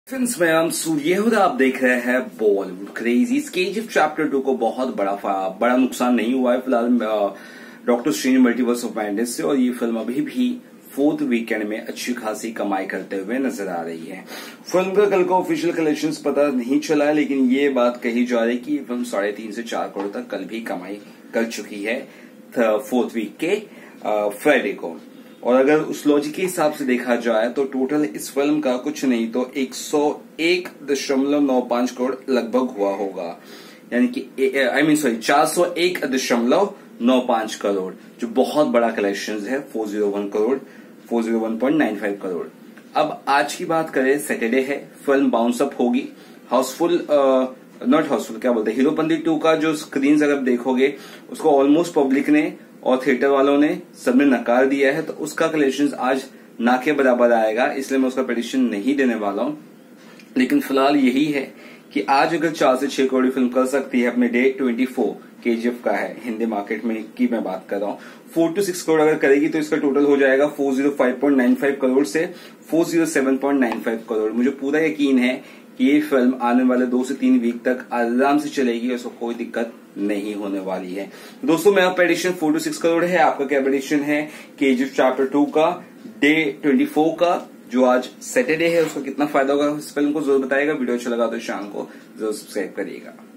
Friends, मैं हम सूर्य और आप देख रहे हैं बॉलीवुड क्रेजी। केजीएफ चैप्टर 2 को बहुत बड़ा नुकसान नहीं हुआ है फिलहाल doctor strange multiverse of madness से, और ये फिल्म अभी भी फोर्थ वीकेंड में अच्छी खासी कमाई करते हुए नजर आ रही है। फिल्म का कल का ऑफिशियल कलेक्शंस पता नहीं चला है, लेकिन ये बात कही जा रही है कि ये फिल्म 3.5 से 4 करोड़ तक कल भी कमाई कर चुकी है फोर्थ वीक के फ्राइडे को। और अगर उस लॉजिक के हिसाब से देखा जाए तो टोटल इस फिल्म का कुछ नहीं तो 101.95 करोड़ लगभग हुआ होगा, यानी कि 401.95 करोड़, जो बहुत बड़ा कलेक्शन है। 401.95 करोड़। अब आज की बात करें, सैटरडे है, फिल्म बाउंस अप होगी। हाउसफुल नॉट हाउसफुल क्या बोलते हैं, हीरोपंती 2 का जो स्क्रीन अगर देखोगे उसको ऑलमोस्ट पब्लिक ने और थिएटर वालों ने सबने नकार दिया है, तो उसका कलेक्शन आज ना के बराबर आएगा, इसलिए मैं उसका प्रेडिक्शन नहीं देने वाला हूं। लेकिन फिलहाल यही है कि आज अगर 4 से 6 करोड़ फिल्म कर सकती है, अपने डे 24 केजीएफ का है हिंदी मार्केट में की मैं बात कर रहा हूं, 4 से 6 करोड़ अगर करेगी तो इसका टोटल हो जाएगा 405.95 करोड़ से 407.95 करोड़। मुझे पूरा यकीन है कि ये फिल्म आने वाले 2 से 3 वीक तक आराम से चलेगी, उसको कोई दिक्कत नहीं होने वाली है। दोस्तों, मेरा प्रेडिक्शन 4 से 6 करोड़ है। आपका क्या प्रेडिक्शन है केजीएफ चैप्टर 2 का डे 24 का, जो आज सैटरडे है, उसका कितना फायदा होगा इस फिल्म को जरूर बताइएगा। वीडियो अच्छा लगा तो शाम को जरूर सब्सक्राइब करिएगा।